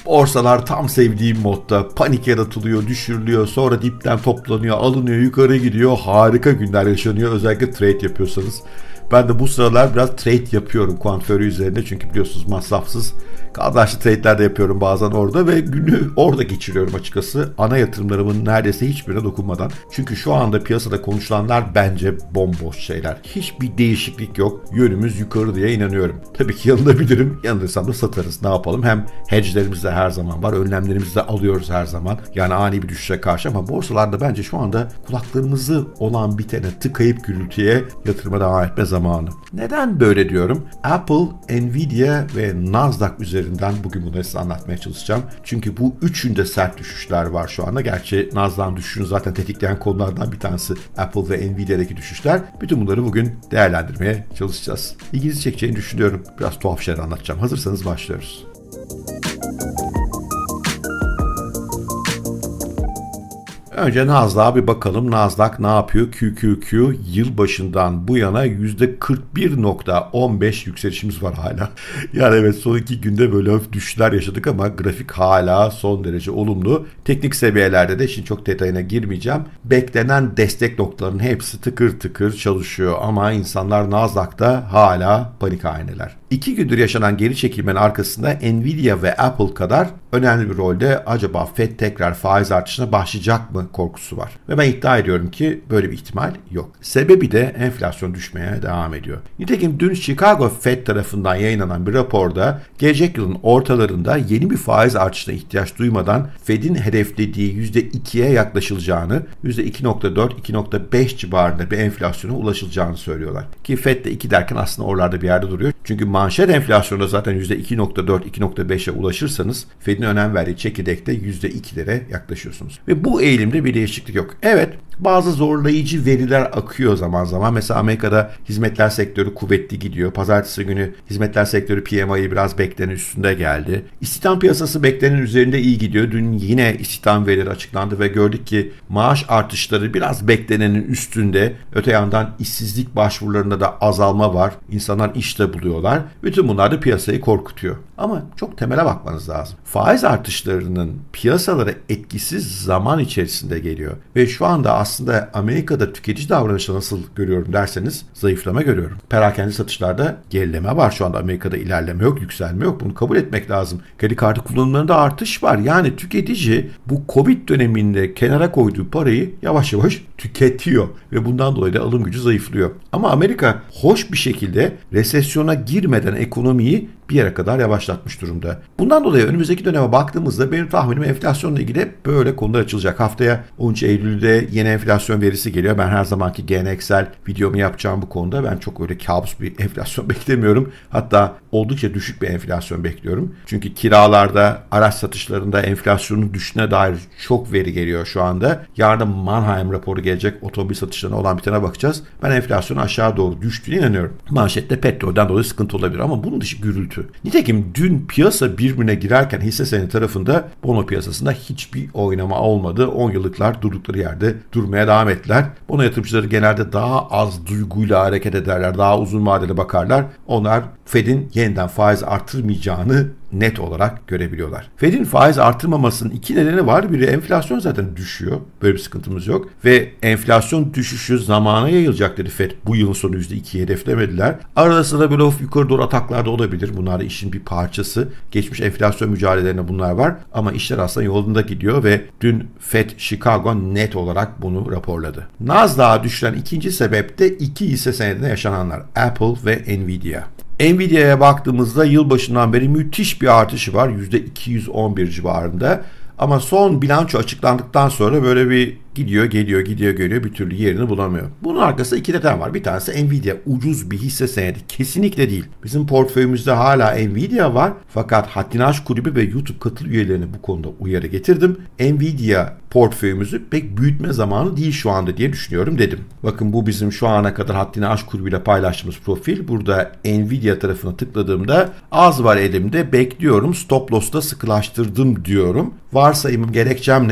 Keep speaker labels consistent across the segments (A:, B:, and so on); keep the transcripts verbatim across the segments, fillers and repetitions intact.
A: Borsalar tam sevdiğim modda, panik yaratılıyor, düşürülüyor, sonra dipten toplanıyor, alınıyor, yukarı gidiyor. Harika günler yaşanıyor, özellikle trade yapıyorsanız. Ben de bu sıralar biraz trade yapıyorum Quant Fury üzerinde, çünkü biliyorsunuz masrafsız kardeşli trade'ler de yapıyorum bazen orada ve günü orada geçiriyorum açıkçası. Ana yatırımlarımın neredeyse hiçbirine dokunmadan. Çünkü şu anda piyasada konuşulanlar bence bomboş şeyler. Hiçbir değişiklik yok. Yönümüz yukarı diye inanıyorum. Tabii ki yanılabilirim. Yanılırsam da satarız. Ne yapalım? Hem hedge'lerimiz de her zaman var. Önlemlerimizi de alıyoruz her zaman. Yani ani bir düşüşe karşı, ama borsalarda bence şu anda kulaklarımızı olan bitene tıkayıp gürültüye yatırıma devam etme zamanı. Neden böyle diyorum? Apple, Nvidia ve Nasdaq üzerinden bugün bunu size anlatmaya çalışacağım. Çünkü bu üçünde sert düşüşler var şu anda. Gerçi Nasdaq'ın düşüşünü zaten tetikleyen konulardan bir tanesi Apple ve Nvidia'daki düşüşler. Bütün bunları bugün değerlendirmeye çalışacağız. İlginizi çekeceğini düşünüyorum. Biraz tuhaf şeyler anlatacağım. Hazırsanız başlıyoruz. Önce Nasdaq'a bir bakalım. Nasdaq ne yapıyor? Q Q Q yılbaşından bu yana yüzde kırk bir nokta on beş yükselişimiz var hala. Yani evet, son iki günde böyle hafif düşüşler yaşadık ama grafik hala son derece olumlu. Teknik seviyelerde de şimdi çok detayına girmeyeceğim. Beklenen destek noktalarının hepsi tıkır tıkır çalışıyor ama insanlar Nasdaq'ta hala panik haneler. İki gündür yaşanan geri çekilmenin arkasında Nvidia ve Apple kadar önemli bir rolde acaba Fed tekrar faiz artışına başlayacak mı korkusu var. Ve ben iddia ediyorum ki böyle bir ihtimal yok. Sebebi de enflasyon düşmeye devam ediyor. Nitekim dün Chicago Fed tarafından yayınlanan bir raporda gelecek yılın ortalarında yeni bir faiz artışına ihtiyaç duymadan Fed'in hedeflediği yüzde ikiye yaklaşılacağını, yüzde iki nokta dört iki nokta beş civarında bir enflasyona ulaşılacağını söylüyorlar. Ki Fed de iki derken aslında oralarda bir yerde duruyor. Çünkü manşet enflasyonda zaten yüzde iki nokta dört iki nokta beşe ulaşırsanız Fed'in önem verdiği çekirdekte yüzde ikilere yaklaşıyorsunuz. Ve bu eğilimde bir değişiklik yok. Evet, bazı zorlayıcı veriler akıyor zaman zaman. Mesela Amerika'da hizmetler sektörü kuvvetli gidiyor. Pazartesi günü hizmetler sektörü P M I'yi biraz beklenenin üstünde geldi. İstihdam piyasası beklenenin üzerinde iyi gidiyor. Dün yine istihdam verileri açıklandı ve gördük ki maaş artışları biraz beklenenin üstünde. Öte yandan işsizlik başvurularında da azalma var. İnsanlar iş de buluyorlar. Bütün bunlar da piyasayı korkutuyor. Ama çok temele bakmanız lazım. Faiz artışlarının piyasalara etkisiz zaman içerisinde geliyor. Ve şu anda aslında Amerika'da tüketici davranışı nasıl görüyorum derseniz zayıflama görüyorum. Perakende satışlarda gerileme var şu anda. Amerika'da ilerleme yok, yükselme yok. Bunu kabul etmek lazım. Kredi kartı kullanımlarında artış var. Yani tüketici bu Covid döneminde kenara koyduğu parayı yavaş yavaş tüketiyor. Ve bundan dolayı da alım gücü zayıflıyor. Ama Amerika hoş bir şekilde resesyona girmeden ekonomiyi bir yere kadar yavaşlatmış durumda. Bundan dolayı önümüzdeki döneme baktığımızda benim tahminim enflasyonla ilgili böyle konular açılacak. Haftaya on üç Eylül'de yeni enflasyon verisi geliyor. Ben her zamanki geleneksel videomu yapacağım bu konuda. Ben çok öyle kabus bir enflasyon beklemiyorum. Hatta oldukça düşük bir enflasyon bekliyorum. Çünkü kiralarda, araç satışlarında enflasyonun düşüşüne dair çok veri geliyor şu anda. Yarın Manheim raporu gelecek. Otomobil satışlarına olan bitene bakacağız. Ben enflasyonun aşağı doğru düştüğüne inanıyorum. Manşette petrolden dolayı sıkıntı olabilir ama bunun dışı gürültü. Nitekim dün piyasa birbirine girerken hisse senedi tarafında bono piyasasında hiçbir oynama olmadı. on yıllıklar durdukları yerde durmaya devam ettiler. Bono yatırımcıları genelde daha az duyguyla hareket ederler. Daha uzun vadeli bakarlar. Onlar Fed'in yeniden faiz artırmayacağını net olarak görebiliyorlar. Fed'in faiz artırmamasının iki nedeni var. Biri enflasyon zaten düşüyor. Böyle bir sıkıntımız yok. Ve enflasyon düşüşü zamana yayılacak dedi Fed. Bu yılın sonu yüzde ikiyi hedeflemediler. Arada sırada böyle of yukarı doğru ataklar da olabilir. Bunlar da işin bir parçası. Geçmiş enflasyon mücadelelerinde bunlar var. Ama işler aslında yolunda gidiyor ve dün Fed Chicago net olarak bunu raporladı. Nasdaq'a düşüren ikinci sebep de iki hisse senedinde yaşananlar. Apple ve Nvidia. Nvidia'ya baktığımızda yılbaşından beri müthiş bir artışı var. yüzde iki yüz on bir civarında. Ama son bilanço açıklandıktan sonra böyle bir gidiyor, geliyor, gidiyor, geliyor, bir türlü yerini bulamıyor. Bunun arkasında iki neden var. Bir tanesi Nvidia ucuz bir hisse senedi. Kesinlikle değil. Bizim portföyümüzde hala Nvidia var. Fakat Haddini Aşk Kulübü ve YouTube katıl üyelerine bu konuda uyarı getirdim. Nvidia portföyümüzü pek büyütme zamanı değil şu anda diye düşünüyorum dedim. Bakın bu bizim şu ana kadar Haddini Aşk Kulübü ile paylaştığımız profil. Burada Nvidia tarafına tıkladığımda az var elimde, bekliyorum, stop loss'ta sıkılaştırdım diyorum. Varsayımım, gerekçem ne?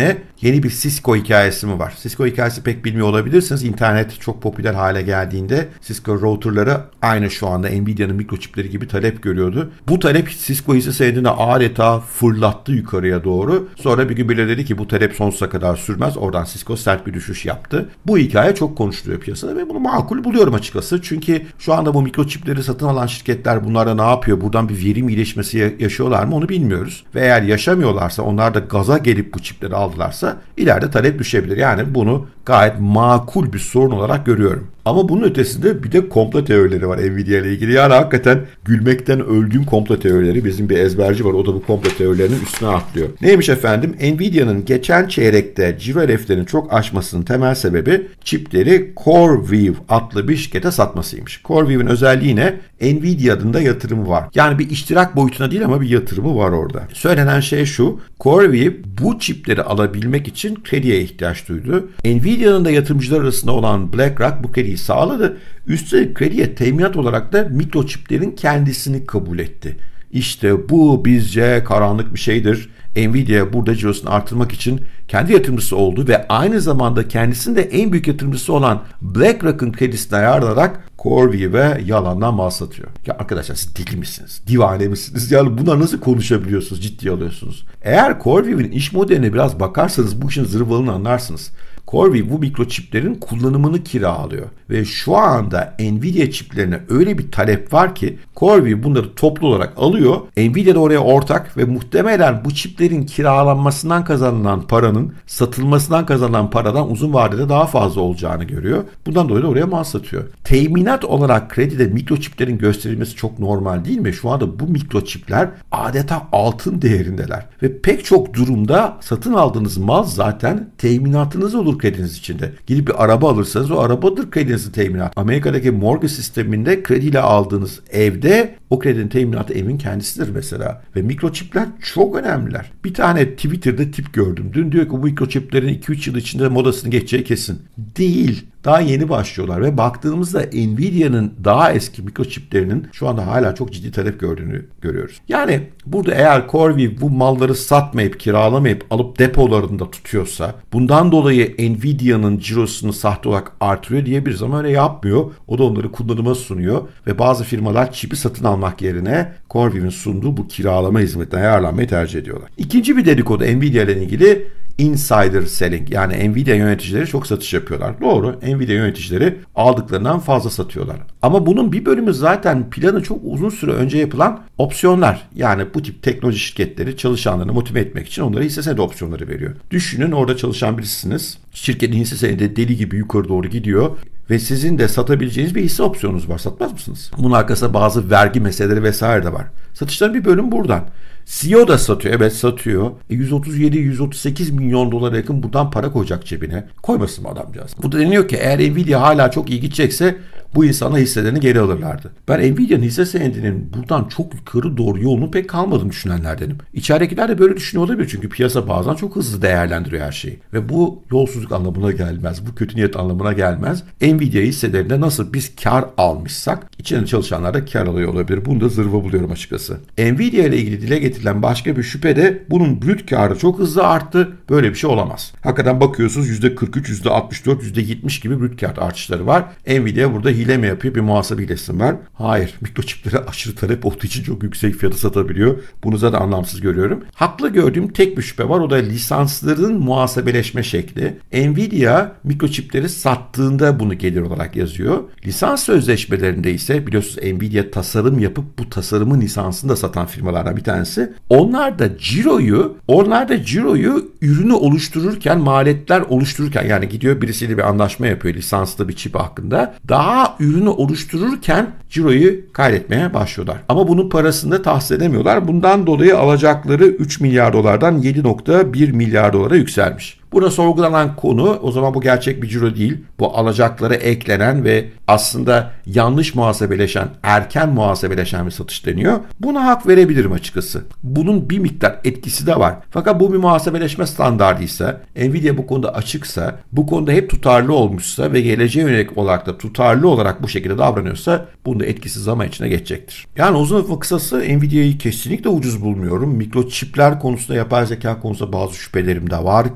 A: yeni bir Cisco hikayesi mi var? Cisco hikayesi pek bilmiyor olabilirsiniz. İnternet çok popüler hale geldiğinde Cisco routerları aynı şu anda Nvidia'nın mikroçipleri gibi talep görüyordu. Bu talep Cisco hisse senedini adeta fırlattı yukarıya doğru. Sonra bir gün bile dedi ki bu talep sonsuza kadar sürmez. Oradan Cisco sert bir düşüş yaptı. Bu hikaye çok konuşuluyor piyasada ve bunu makul buluyorum açıkçası. Çünkü şu anda bu mikroçipleri satın alan şirketler bunlara ne yapıyor? Buradan bir verim iyileşmesi yaşıyorlar mı onu bilmiyoruz. Ve eğer yaşamıyorlarsa, onlar da gaza gelip bu çipleri aldılarsa ileride talep düşebilir. Yani bunu gayet makul bir sorun olarak görüyorum. Ama bunun ötesinde bir de komplo teorileri var Nvidia ile ilgili. Yani hakikaten gülmekten öldüğüm komplo teorileri. Bizim bir ezberci var, o da bu komplo teorilerinin üstüne atlıyor. Neymiş efendim? Nvidia'nın geçen çeyrekte ciro hedeflerinin çok aşmasının temel sebebi çipleri CoreWeave adlı bir şirkete satmasıymış. CoreWeave'in özelliği ne? Nvidia adında yatırımı var. Yani bir iştirak boyutuna değil ama bir yatırımı var orada. Söylenen şey şu: CoreWeave bu çipleri alabilmek için krediye ihtiyaç duydu. Nvidia'nın da yatırımcılar arasında olan BlackRock bu krediyi sağladı. Üstelik krediye teminat olarak da mikroçiplerin kendisini kabul etti. İşte bu bizce karanlık bir şeydir. Nvidia burada cirosunu artırmak için kendi yatırımcısı oldu ve aynı zamanda kendisinin de en büyük yatırımcısı olan BlackRock'ın kredisini ayarlayarak CoreWeave'e yalandan mal satıyor. Ya arkadaşlar siz deli misiniz? Divane misiniz? Yani bunlar nasıl konuşabiliyorsunuz? Ciddiye alıyorsunuz. Eğer CoreWeave'in iş modeline biraz bakarsanız bu işin zırvalını anlarsınız. CoreWeave bu mikroçiplerin kullanımını kiralıyor. Ve şu anda Nvidia çiplerine öyle bir talep var ki CoreWeave bunları toplu olarak alıyor. Nvidia da oraya ortak ve muhtemelen bu çiplerin kiralanmasından kazanılan paranın satılmasından kazanılan paradan uzun vadede daha fazla olacağını görüyor. Bundan dolayı da oraya mal satıyor. Teminat olarak kredide mikroçiplerin gösterilmesi çok normal değil mi? Şu anda bu mikroçipler adeta altın değerindeler. Ve pek çok durumda satın aldığınız mal zaten teminatınız olur krediniz içinde. Gidip bir araba alırsanız o arabadır kredinizin teminatı. Amerika'daki mortgage sisteminde krediyle aldığınız evde o kredinin teminatı evin kendisidir mesela. Ve mikroçipler çok önemliler. Bir tane Twitter'da tip gördüm. Dün diyor ki bu mikroçiplerin iki üç yıl içinde modasını geçeceği kesin. Değil. Daha yeni başlıyorlar ve baktığımızda Nvidia'nın daha eski mikroçiplerinin şu anda hala çok ciddi talep gördüğünü görüyoruz. Yani burada eğer CoreWeave bu malları satmayıp, kiralamayıp alıp depolarında tutuyorsa bundan dolayı Nvidia'nın cirosunu sahte olarak artırıyor diyebiliriz ama öyle yapmıyor. O da onları kullanıma sunuyor ve bazı firmalar çipi satın almak yerine CoreWeave'in sunduğu bu kiralama hizmetine ayarlanmayı tercih ediyorlar. İkinci bir dedikodu Nvidia ile ilgili: insider selling, yani Nvidia yöneticileri çok satış yapıyorlar. Doğru, Nvidia yöneticileri aldıklarından fazla satıyorlar. Ama bunun bir bölümü zaten planı çok uzun süre önce yapılan opsiyonlar. Yani bu tip teknoloji şirketleri çalışanlarını motive etmek için onlara hisse senedi opsiyonları veriyor. Düşünün, orada çalışan birisiniz. Şirketin hisse senedi deli gibi yukarı doğru gidiyor ve sizin de satabileceğiniz bir hisse opsiyonunuz var. Satmaz mısınız? Bunun arkasında bazı vergi meseleleri vesaire de var. Satışların bir bölümü buradan. C E O da satıyor. Evet, satıyor. E yüz otuz yedi yüz otuz sekiz milyon dolara yakın buradan para koyacak cebine. Koymasın mı adamcağız? Burada deniyor ki eğer Nvidia hala çok iyi gidecekse bu insana hisselerini geri alırlardı. Ben Nvidia'nın hisse senedinin buradan çok yukarı doğru yolunu pek kalmadığını düşünenlerdenim. İçeridekiler de böyle düşünüyor olabilir. Çünkü piyasa bazen çok hızlı değerlendiriyor her şeyi. Ve bu yolsuzluk anlamına gelmez. Bu kötü niyet anlamına gelmez. Nvidia hisselerinde nasıl biz kar almışsak içinde çalışanlar da kar alıyor olabilir. Bunu da zırva buluyorum açıkçası. Nvidia ile ilgili dile getirilen başka bir şüphe de bunun brüt karı çok hızlı arttı. Böyle bir şey olamaz. Hakikaten bakıyorsunuz yüzde kırk üç, yüzde altmış dört, yüzde yetmiş gibi brüt kar artışları var. Nvidia burada hile mi yapıyor? Bir muhasebe hilesi var. Hayır. Mikroçiplere aşırı talep olduğu için çok yüksek fiyata satabiliyor. Bunu zaten anlamsız görüyorum. Haklı gördüğüm tek bir şüphe var. O da lisansların muhasebeleşme şekli. Nvidia mikroçipleri sattığında bunu gelir olarak yazıyor. Lisans sözleşmelerinde ise biliyorsunuz Nvidia tasarım yapıp bu tasarımın lisansını da satan firmalardan bir tanesi. Onlar da ciroyu, onlar da ciroyu ürünü oluştururken, maliyetler oluştururken, yani gidiyor birisiyle bir anlaşma yapıyor lisanslı bir çip hakkında. Daha ürünü oluştururken ciroyu kaydetmeye başlıyorlar. Ama bunun parasını da tahsis edemiyorlar. Bundan dolayı alacakları üç milyar dolardan yedi nokta bir milyar dolara yükselmiş. Burada sorgulanan konu, o zaman bu gerçek bir ciro değil. Bu alacaklara eklenen ve aslında yanlış muhasebeleşen, erken muhasebeleşen bir satış deniyor. Buna hak verebilirim açıkçası. Bunun bir miktar etkisi de var. Fakat bu bir muhasebeleşme standardıysa, Nvidia bu konuda açıksa, bu konuda hep tutarlı olmuşsa ve geleceğe yönelik olarak da tutarlı olarak bu şekilde davranıyorsa bunun da etkisi zaman içine geçecektir. Yani uzun lafın kısası Nvidia'yı kesinlikle ucuz bulmuyorum. Mikroçipler konusunda, yapay zeka konusunda bazı şüphelerim de var kısa vadede.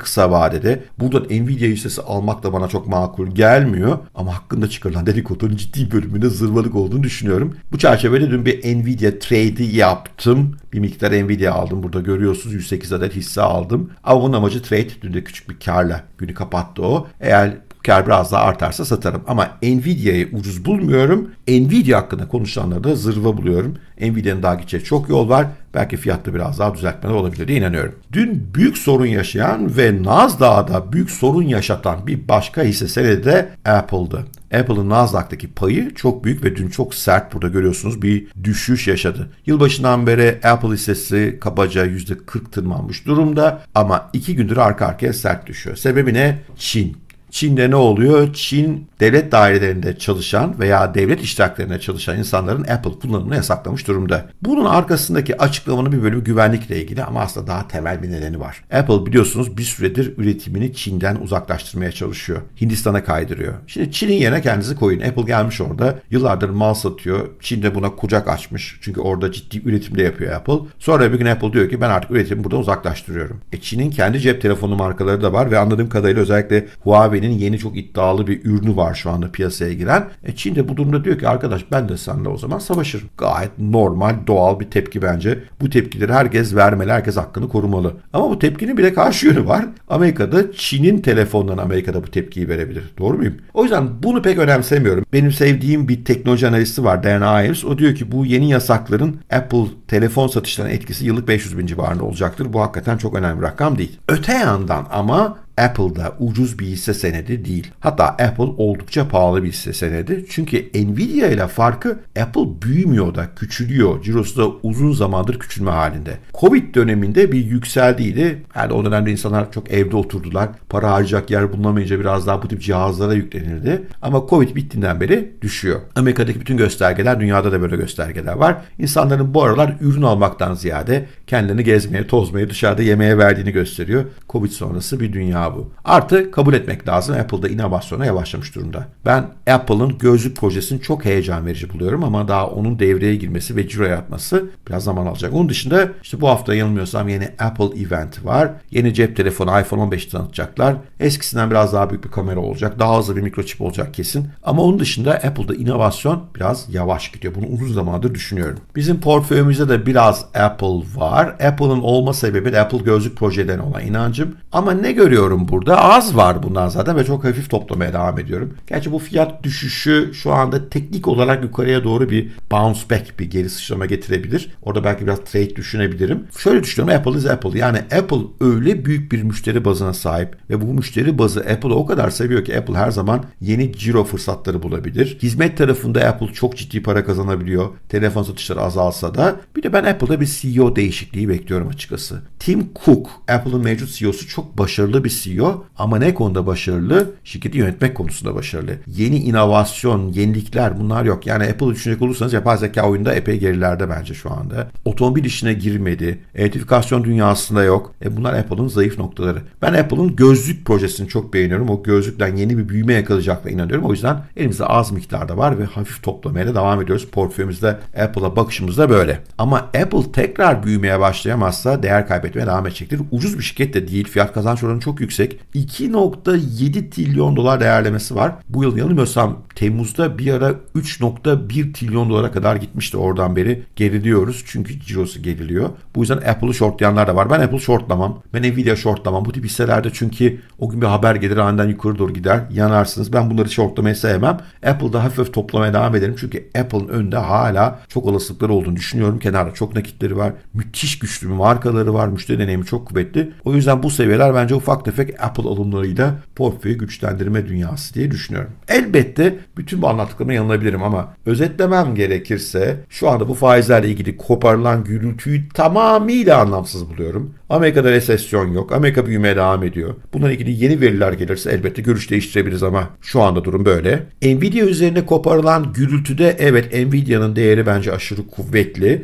A: vadede. Buradan Nvidia hissesi almak da bana çok makul gelmiyor. Ama hakkında çıkarılan dedikodunun ciddi bölümünde zırvalık olduğunu düşünüyorum. Bu çerçevede dün bir Nvidia trade'i yaptım. Bir miktar Nvidia aldım. Burada görüyorsunuz yüz sekiz adet hisse aldım. Ama bunun amacı trade. Dün de küçük bir karla günü kapattı o. Eğer kar biraz daha artarsa satarım. Ama Nvidia'yı ucuz bulmuyorum. Nvidia hakkında konuşanları da zırva buluyorum. Nvidia'nın daha gideceği çok yol var. Belki fiyatta biraz daha düzeltmeler olabilir diye inanıyorum. Dün büyük sorun yaşayan ve Nasdaq'da büyük sorun yaşatan bir başka hisse senedi de Apple'dı. Apple'ın Nasdaq'taki payı çok büyük ve dün çok sert, burada görüyorsunuz, bir düşüş yaşadı. Yılbaşından beri Apple hissesi kabaca yüzde kırk tırmanmış durumda ama iki gündür arka arkaya sert düşüyor. Sebebi ne? Çin. Çin'de ne oluyor? Çin devlet dairelerinde çalışan veya devlet iştiraklerinde çalışan insanların Apple kullanımını yasaklamış durumda. Bunun arkasındaki açıklamanın bir bölümü güvenlikle ilgili ama aslında daha temel bir nedeni var. Apple biliyorsunuz bir süredir üretimini Çin'den uzaklaştırmaya çalışıyor. Hindistan'a kaydırıyor. Şimdi Çin'in yerine kendinizi koyun. Apple gelmiş orada yıllardır mal satıyor. Çin'de buna kucak açmış. Çünkü orada ciddi üretimde yapıyor Apple. Sonra bir gün Apple diyor ki ben artık üretimi buradan uzaklaştırıyorum. E Çin'in kendi cep telefonu markaları da var ve anladığım kadarıyla özellikle Huawei'nin yeni çok iddialı bir ürünü var şu anda piyasaya giren. E Çin de bu durumda diyor ki arkadaş ben de seninle o zaman savaşırım. Gayet normal, doğal bir tepki bence. Bu tepkileri herkes vermeli, herkes hakkını korumalı. Ama bu tepkinin bir de karşı yönü var. Amerika'da Çin'in telefonundan Amerika'da bu tepkiyi verebilir. Doğru muyum? O yüzden bunu pek önemsemiyorum. Benim sevdiğim bir teknoloji analisti var, Dan Ives. O diyor ki bu yeni yasakların Apple telefon satışlarına etkisi yıllık beş yüz bin civarında olacaktır. Bu hakikaten çok önemli bir rakam değil. Öte yandan ama Apple'da ucuz bir hisse senedi değil. Hatta Apple oldukça pahalı bir hisse senedi. Çünkü Nvidia ile farkı Apple büyümüyor da küçülüyor. Cirosu da uzun zamandır küçülme halinde. Covid döneminde bir yükseldiydi. Yani o dönemde insanlar çok evde oturdular. Para harcayacak yer bulunamayınca biraz daha bu tip cihazlara yüklenildi. Ama Covid bittiğinden beri düşüyor. Amerika'daki bütün göstergeler, dünyada da böyle göstergeler var. İnsanların bu aralar ürün almaktan ziyade kendilerini gezmeye, tozmaya, dışarıda yemeğe verdiğini gösteriyor. Covid sonrası bir dünya bu. Artı kabul etmek lazım, Apple'da inovasyona yavaşlamış durumda. Ben Apple'ın gözlük projesini çok heyecan verici buluyorum ama daha onun devreye girmesi ve ciro yaratması biraz zaman alacak. Onun dışında işte bu hafta yanılmıyorsam yeni Apple event var. Yeni cep telefonu iPhone on beş tanıtacaklar. Eskisinden biraz daha büyük bir kamera olacak. Daha hızlı bir mikroçip olacak kesin. Ama onun dışında Apple'da inovasyon biraz yavaş gidiyor. Bunu uzun zamandır düşünüyorum. Bizim portföyümüzde de biraz Apple var. Apple'ın olma sebebi de Apple gözlük projelerine olan inancım. Ama ne görüyorum burada? Az var bundan zaten ve çok hafif toplamaya devam ediyorum. Gerçi bu fiyat düşüşü şu anda teknik olarak yukarıya doğru bir bounce back, bir geri sıçrama getirebilir. Orada belki biraz trade düşünebilirim. Şöyle düşünüyorum, Apple is Apple. Yani Apple öyle büyük bir müşteri bazına sahip ve bu müşteri bazı Apple'ı o kadar seviyor ki Apple her zaman yeni ciro fırsatları bulabilir. Hizmet tarafında Apple çok ciddi para kazanabiliyor. Telefon satışları azalsa da. Bir de ben Apple'da bir C E O değişikliği bekliyorum açıkçası. Tim Cook, Apple'ın mevcut C E O'su, çok başarılı bir C E O ama ne konuda başarılı? Şirketi yönetmek konusunda başarılı. Yeni inovasyon, yenilikler bunlar yok. Yani Apple'ı düşünecek olursanız yapay zeka oyunda epey gerilerde bence şu anda. Otomobil işine girmedi. Elektrifikasyon dünyasında yok. E bunlar Apple'ın zayıf noktaları. Ben Apple'ın gözlük projesini çok beğeniyorum. O gözlükten yeni bir büyüme yakalayacakla inanıyorum. O yüzden elimizde az miktarda var ve hafif toplamaya da devam ediyoruz. Portföyümüzde Apple'a bakışımız da böyle. Ama Apple tekrar büyümeye başlayamazsa değer kaybetmeye devam edecektir. Ucuz bir şirket de değil. Fiyat kazanç oranı çok yüksek. iki nokta yedi trilyon dolar değerlemesi var. Bu yıl yanılmıyorsam Temmuz'da bir ara üç nokta bir trilyon dolara kadar gitmişti. Oradan beri geriliyoruz. Çünkü cirosu geriliyor. Bu yüzden Apple'ı shortlayanlar da var. Ben Apple shortlamam. Ben Nvidia shortlamam. Bu tip hisselerde çünkü o gün bir haber gelir, aniden yukarı doğru gider. Yanarsınız. Ben bunları shortlamayı sevmem. Apple'da hafif hafif toplamaya devam ederim. Çünkü Apple'ın önünde hala çok olasılıkları olduğunu düşünüyorum. Kenarda çok nakitleri var. Müthiş güçlü bir markaları var. Müşteri deneyimi çok kuvvetli. O yüzden bu seviyeler bence ufak tefek Apple alımlarıyla portföyü güçlendirme dünyası diye düşünüyorum. Elbette bütün bu anlattıklarıma yanılabilirim ama özetlemem gerekirse şu anda bu faizlerle ilgili koparılan gürültüyü tamamıyla anlamsız buluyorum. Amerika'da resesyon yok. Amerika büyümeye devam ediyor. Bununla ilgili yeni veriler gelirse elbette görüş değiştirebiliriz ama şu anda durum böyle. Nvidia üzerine koparılan gürültüde evet, Nvidia'nın değeri bence aşırı kuvvetli.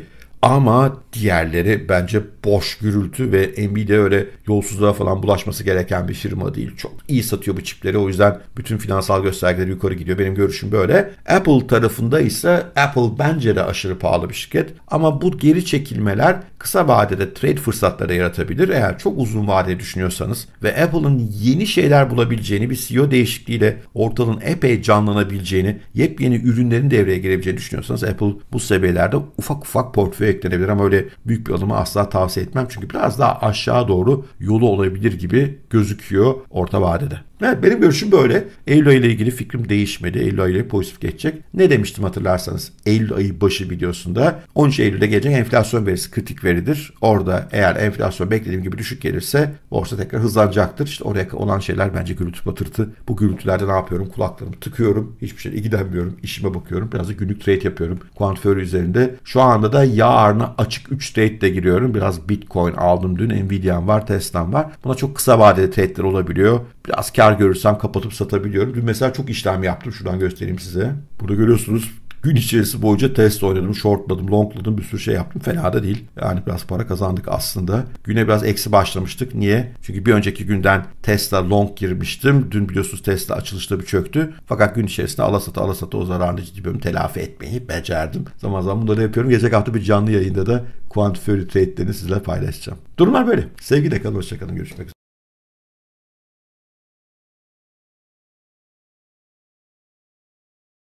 A: Ama diğerleri bence boş gürültü ve Nvidia öyle yolsuzluğa falan bulaşması gereken bir firma değil. Çok iyi satıyor bu çipleri. O yüzden bütün finansal göstergeleri yukarı gidiyor. Benim görüşüm böyle. Apple tarafında ise Apple bence de aşırı pahalı bir şirket. Ama bu geri çekilmeler kısa vadede trade fırsatları yaratabilir. Eğer çok uzun vadeli düşünüyorsanız ve Apple'ın yeni şeyler bulabileceğini, bir C E O değişikliğiyle ortalığın epey canlanabileceğini, yepyeni ürünlerin devreye girebileceğini düşünüyorsanız Apple bu seviyelerde ufak ufak portföy eklenebilir ama öyle büyük bir alımı asla tavsiye etmem. Çünkü biraz daha aşağı doğru yolu olabilir gibi gözüküyor orta vadede. Evet, benim görüşüm böyle. Eylül ayı ile ilgili fikrim değişmedi. Eylül ayı ile pozitif geçecek. Ne demiştim hatırlarsanız Eylül ayı başı videosunda on üç Eylül'de gelecek enflasyon verisi kritik veridir. Orada eğer enflasyon beklediğim gibi düşük gelirse borsa tekrar hızlanacaktır. İşte oraya olan şeyler bence gürültü patırtı. Bu gürültülerde ne yapıyorum? Kulaklarımı tıkıyorum. Hiçbir şey ilgilenmiyorum. İşime bakıyorum. Biraz da günlük trade yapıyorum. Quantföry üzerinde. Şu anda da yarına açık üç trade de giriyorum. Biraz Bitcoin aldım dün. Nvidia'm var, Tesla'm var. Buna çok kısa vadeli trade'ler olabiliyor. Biraz kar görürsem kapatıp satabiliyorum. Dün mesela çok işlem yaptım. Şuradan göstereyim size. Burada görüyorsunuz. Gün içerisi boyunca test oynadım, shortladım, longladım, bir sürü şey yaptım. Fena da değil. Yani biraz para kazandık aslında. Güne biraz eksi başlamıştık. Niye? Çünkü bir önceki günden Tesla long girmiştim. Dün biliyorsunuz Tesla açılışta bir çöktü. Fakat gün içerisinde alasata alasata o zararını ciddi bölüm telafi etmeyi becerdim. Zaman zaman bunları yapıyorum. Gelecek hafta bir canlı yayında da Quantföry trade'lerini sizlerle paylaşacağım. Durumlar böyle. Sevgiyle kalın, hoşça kalın. Görüşmek üzere.